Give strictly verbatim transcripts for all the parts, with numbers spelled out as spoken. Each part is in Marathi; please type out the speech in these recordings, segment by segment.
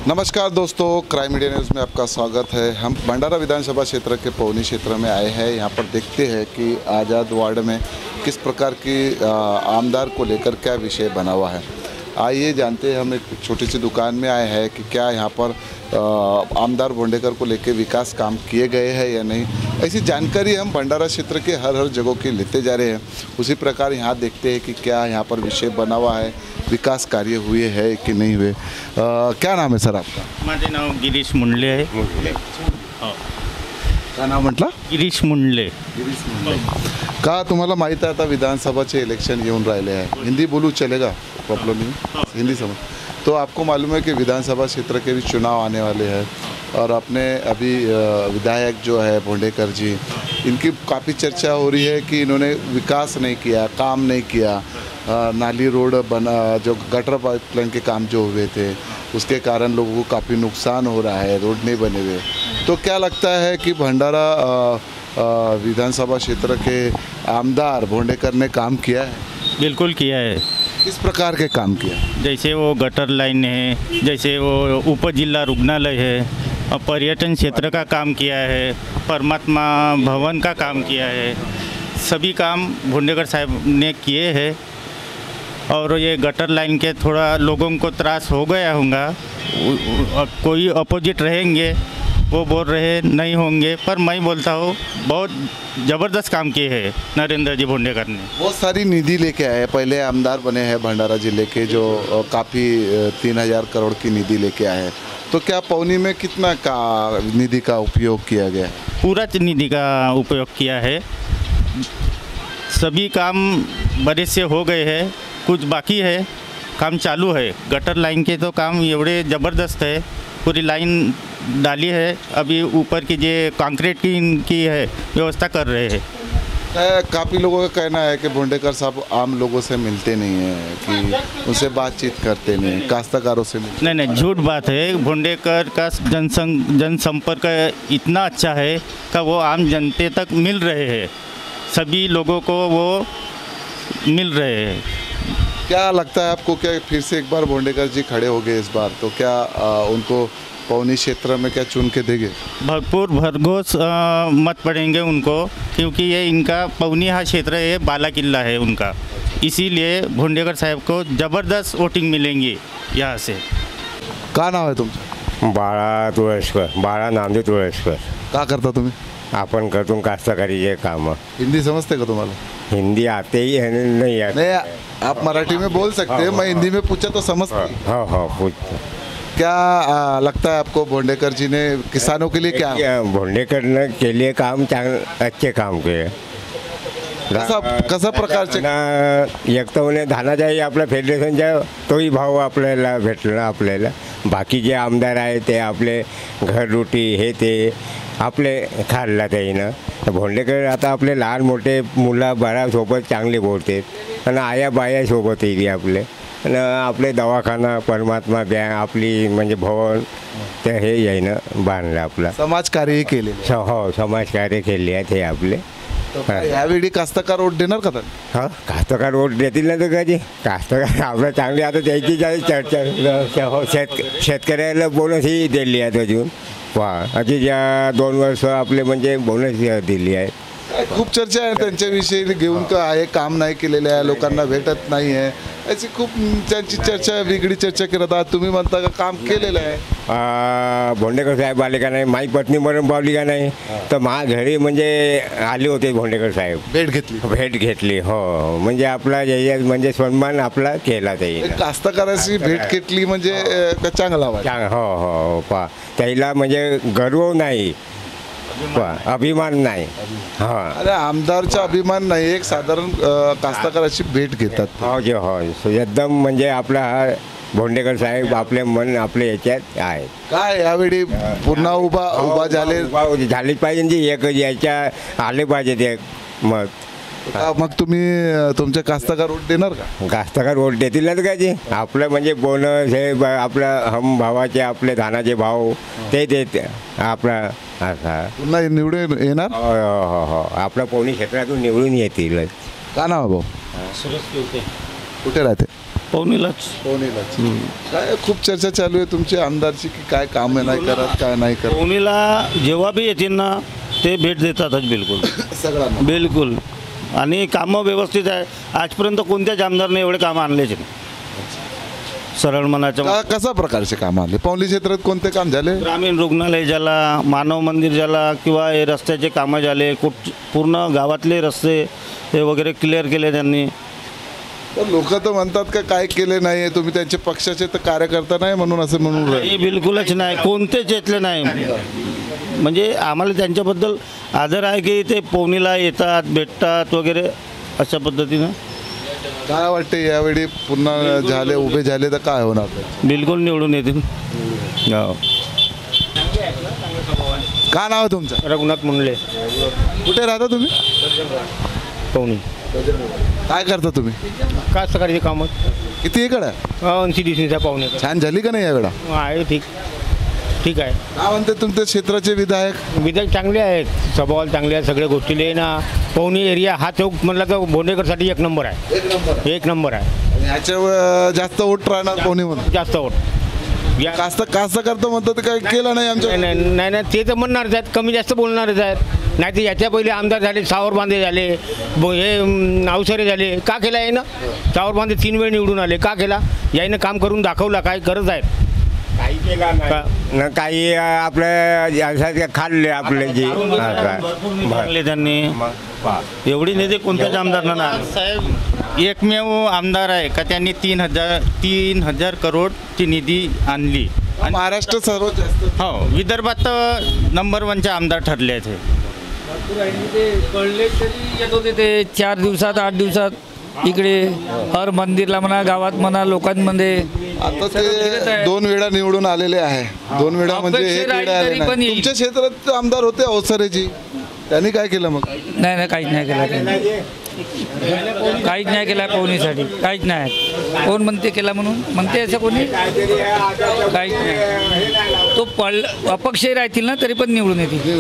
नमस्कार दोस्तों, क्राइम मीडिया न्यूज़ में आपका स्वागत है। हम भंडारा विधानसभा क्षेत्र के पौनी क्षेत्र में आए हैं। यहाँ पर देखते हैं कि आज़ाद वार्ड में किस प्रकार की आमदार को लेकर क्या विषय बना हुआ है। आइए जानते हैं। हम एक छोटी सी दुकान में आए हैं कि क्या यहाँ पर आमदार भोंडेकर को लेकर विकास काम किए गए हैं या नहीं। ऐसी जानकारी हम भंडारा क्षेत्र के हर हर जगहों की लेते जा रहे हैं। उसी प्रकार यहाँ देखते हैं कि क्या यहाँ पर विषय बना हुआ है, विकास कार्य हुए हैं कि नहीं हुए। क्या नाम है सर आपका? माझे नाव गिरीश मुंडले आहे। मुंडले हो. का नाव म्हटलं? गिरीश मुंडले. गिरीश मुंडले. का तुम्हाला माहीत आहे आता विधानसभाचे इलेक्शन येऊन राहिले हैं, हिंदी बोलूँ चलेगा? प्रॉब्लम नहीं, हिंदी समझ। तो आपको मालूम है कि विधानसभा क्षेत्र के भी चुनाव आने वाले हैं और अपने अभी विधायक जो है भोंडेकर जी, इनकी काफ़ी चर्चा हो रही है कि इन्होंने विकास नहीं किया, काम नहीं किया। नाली रोड बना, जो गटर पाइपलाइन के काम जो हुए थे उसके कारण लोगों को काफ़ी नुकसान हो रहा है, रोड नहीं बने हुए। तो क्या लगता है कि भंडारा विधानसभा क्षेत्र के आमदार भोंडेकर ने काम किया है? बिल्कुल किया है। किस प्रकार के काम किया? जैसे वो गटर लाइन है, जैसे वो उप जिला रुग्णालय है, और पर्यटन क्षेत्र का काम किया है, परमात्मा भवन का काम किया है। सभी काम भोंडेकर साहब ने किए हैं। और ये गटर लाइन के थोड़ा लोगों को त्रास हो गया होगा, कोई अपोजिट रहेंगे वो बोल रहे नहीं होंगे, पर मैं बोलता हूँ बहुत ज़बरदस्त काम किए हैं नरेंद्र जी भोंडेकर ने। बहुत सारी निधि लेके आए, पहले आमदार बने हैं भंडारा जिले के, जो काफ़ी तीन हज़ार करोड़ की निधि लेके आए हैं। तो क्या पौनी में कितना का निधि का उपयोग किया गया? पूरा निधि का उपयोग किया है। सभी काम बड़े से हो गए हैं, कुछ बाकी है, काम चालू है। गटर लाइन के तो काम एवढे ज़बरदस्त है, पूरी लाइन डाली है। अभी ऊपर की जो कंक्रीट की इनकी है व्यवस्था कर रहे हैं। काफ़ी लोगों का कहना है कि भोंडेकर साहब आम लोगों से मिलते नहीं हैं, कि उनसे बातचीत करते नहीं, काश्तकारों से मिलते नहीं नहीं, झूठ बात है। भोंडेकर का जनसंग जनसंपर्क इतना अच्छा है कि वो आम जनते तक मिल रहे हैं, सभी लोगों को वो मिल रहे हैं। क्या लगता है आपको, क्या फिर से एक बार भोंडेकर जी खड़े हो गए इस बार, तो क्या आ, उनको पौनी क्षेत्र में क्या चुन के देंगे? भरपूर भरघोस मत पड़ेंगे उनको, क्योंकि ये इनका पौनी हा क्षेत्र है, बाला किला है उनका, इसीलिए भोंडेकर साहब को ज़बरदस्त वोटिंग मिलेंगी यहाँ से। का नाव आहे तुमचं? बाळा तुळसकर. बाळा नामदेव तुळसकर. का करता तुम्ही? आपण करतो कास्तकारीचे काम. हिंदी समझते का तुम्हाला? हिंदी आते ही है नहीं आते? नहीं, आप मराठी में बोल सकते हैं, मैं हिंदी में पूछा तो समझते। हाँ हाँ पूछ। क्या आ, लगता है आपको भोंडेकर जी ने किसानों के लिए क्या? भोंडेकर ने के लिए काम चांग अच्छे काम किए. कसा कसा प्रकारचे? एक तर म्हणे धानाच्याही आपल्या फेडरेशनच्या तोही भाव आपल्याला भेटला. आपल्याला बाकी जे आमदार आहे ते आपले घररोटी हे ते आपले खाल्ला त्याईनं. भोंडेकर आता आपले लहान मोठे मुलं बाळासोबत चांगले बोलतात आणि आया बायासोबत येते आपले. आणि आपले दवाखाना, परमात्मा बँक, आपली म्हणजे भवन ते हे यायनं बांधलं. आपला समाजकार्य केले. हो, समाजकार्य केले आहेत हे आपले. यावेळी कास्तकार वोट देणार का? हां, कास्तकार वोट देतील ना. तर कधी कास्तकार आपलं चांगले आता त्याची चर्चा हो. शेत शेतकऱ्याला बोनसही दिली आहे अजून. वा अशी ज्या दोन वर्ष आपले म्हणजे बोनस दिली आहे. खूप चर्चा आहे त्यांच्याविषयी घेऊन, का आहे काम नाही केलेलं आहे, लोकांना भेटत नाही आहे, अशी खूप त्यांची चर्चा, वेगळी चर्चा करत आहात. तुम्ही म्हणता का काम केलेलं आहे? भोंडेकर साहेब आले का नाही, माझी पत्नी मरण पावली का नाही, तर मा घरी म्हणजे आले होते भोंडेकर साहेब, भेट घेतली. भेट घेतली. हो, म्हणजे आपला याच्यात म्हणजे सन्मान आपला केला त्याला. कास्तकाराची भेट घेतली म्हणजे चांगला वाटतं. हो हो पा त्याला म्हणजे गर्व नाही, अभिमान नाही. हां, अरे आमदारचा अभिमान नाही, एक साधारण कास्तकाराची भेट घेतात. हो जे हो, एकदम म्हणजे आपला हा भोंडेकर साहेब आपले मन आपले याच्यात आहे. काय यावेळी पुन्हा उभा उभा झाले झालीच पाहिजे जी एक याच्या आले पाहिजे ते मग. मग तुम्ही तुमच्या कास्तकार वोट देणार का? कास्तकार वोट देतील ना काय जी आपलं म्हणजे बोनस हे आपलं हम भावाचे आपले धानाचे भाव ते देते आपला. असा पुन्हा निवडून येणार? हो हो हो, आपल्या पौनी क्षेत्रातून निवडून येतील. का नाव भाऊ? सुरेश पिवटे. कुठे राहते? पवनीलाच पवनीलाच काय खूप चर्चा चालू आहे तुमची आमदारची की काय काम नाही करत काय नाही करत पवनीला जेव्हा बी येतील ना ते भेट देतातच बिलकुल सगळ्यांना बिलकुल आणि कामं व्यवस्थित आहे. आजपर्यंत कोणत्याच आमदारने एवढे कामं आणलेच नाही. सरळ म्हणायचं का कशा प्रकारचे काम आले पवनी क्षेत्रात कोणते काम झाले ग्रामीण रुग्णालय झाला, मानव मंदिर झाला किंवा हे रस्त्याचे कामं झाले. कुठ पूर्ण गावातले रस्ते हे वगैरे क्लिअर केले त्यांनी. लोक तर म्हणतात का काय केले नाही तुम्ही त्यांचे पक्षाचे तर कार्यकर्ता नाही म्हणून असं म्हणून राहिले. हे बिलकुलच नाही, कोणतेच येतले नाही. म्हणजे आम्हाला त्यांच्याबद्दल आदर आहे की ते पवनीला येतात भेटतात वगैरे अशा पद्धतीनं. काय वाटते यावेळी पुन्हा झाले उभे झाले तर काय होणार बिलकुल निवडून येतील. हो. काय नाव आहे तुमचं रघुनाथ मुंडले, कुठे राहता तुम्ही पवनी. काय करता तुम्ही काय सकाळची कामं किती एकड आहे ऐंशी दिवशीचा पाहुणे छान झाली का नाही यावेळा आहे. ठीक ठीक आहे. काय म्हणते तुमच्या क्षेत्राचे विधायक विधायक चांगले आहेत, स्वभावाला चांगले आहेत, सगळ्या गोष्टीले ना. पवनी एरिया हा चौक म्हणला तर भोंडेकरसाठी एक नंबर आहे. एक नंबर एक नंबर आहे. ह्याच्यावर जास्त वोट राहणार कोणी म्हणून जास्त वोट या कास्त कास्त करतो म्हणतात ते काय केलं नाही आमच्या नाही नाही नाही नाही, ते तर म्हणणारच आहेत, कमी जास्त बोलणारच आहेत. नाही तर याच्या पहिले आमदार झाले, सावर बांधे झाले, बो हे अं, अवसरे झाले. का केला आहे ना सावर बांधे तीन वेळ निवडून आले. का केला याईनं काम करून दाखवला. काय गरज आहे काही केला नाही न काही आपलं असं खाल्ले आपले जे मागले त्यांनी. एवढी नेते कोणत्याच आमदार ना. साहेब एकमेव आमदार आहे का त्यांनी तीन हजार तीन हजार करोडची निधी आणली. आणि महाराष्ट्र सर्वात जास्त हो विदर्भात तर नंबर वनचे आमदार ठरले आहेत हे. ते कळले तरी येत होते ते चार दिवसात आठ दिवसात इकडे हर मंदिरला म्हणा गावात म्हणा लोकांमध्ये. आता ते दोन वेळा निवडून आलेले आहे. दोन वेळा म्हणजे अपेक्षा एक राहिली वेळा आले तरी नाही. पण येईल. तुमच्या क्षेत्रात आमदार होते अवसरेजी त्यांनी काय केलं मग नाही नाही काहीच नाही केला त्यांनी. काहीच नाही केला पवनीसाठी. काहीच नाही. कोण म्हणते केला म्हणून म्हणते असं कोणी काहीच नाही. तो पळ अपक्षही राहतील ना तरी पण निवडून येतील.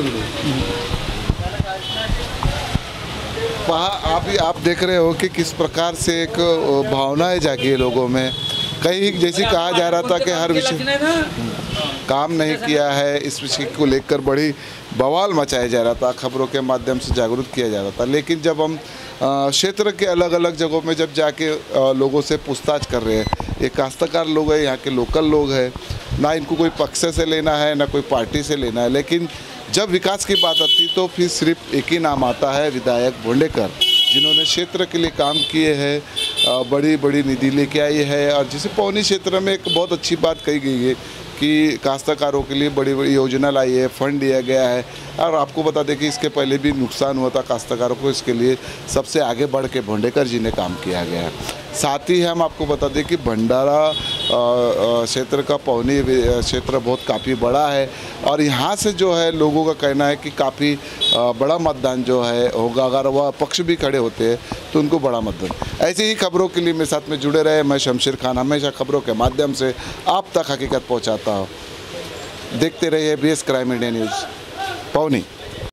पहा आप आप देख रहे हो कि किस प्रकार से एक अ, भावनाएं जागी है लोगों में. कहीं जैसे कहा जा रहा था कि हर विषय काम नहीं किया है, इस विषय को लेकर बड़ी बवाल मचाया जा रहा था, खबरों के माध्यम से जागरूक किया जा रहा था. लेकिन जब हम अ, क्षेत्र के अलग अलग जगहों में जब जाके अ, लोगों से पूछताछ कर रहे हैं, ये काश्तकार लोग हैं, यहाँ के लोकल लोग हैं, ना इनको कोई पक्ष से लेना है ना कोई पार्टी से लेना है, लेकिन जब विकास की बात आती तो फिर सिर्फ एक ही नाम आता है, विधायक भोंडेकर, जिन्होंने क्षेत्र के लिए काम किए हैं, अ, बड़ी बड़ी निधि लेके आई है. और जैसे पौनी क्षेत्र में एक बहुत अच्छी बात कही गई है कि काश्तकारों के लिए बड़ी बड़ी योजना लाई है, फंड दिया गया है. और आपको बता दें कि इसके पहले भी नुकसान हुआ था काश्तकारों को, इसके लिए सबसे आगे बढ़ के भोंडेकर जी ने काम किया गया है. साथ ही हम आपको बता दें कि भंडारा क्षेत्र का पौनी क्षेत्र बहुत काफ़ी बड़ा है और यहाँ से जो है लोगों का कहना है कि काफ़ी बड़ा मतदान जो है होगा. अगर वह पक्ष भी खड़े होते हैं तो उनको बड़ा मतदान. ऐसी ही खबरों के लिए मेरे साथ में जुड़े रहे. मैं शमशेर खान हमेशा खबरों के माध्यम से आप तक हकीकत पहुँचाता हूँ. देखते रहिए B S crime India news पौनी.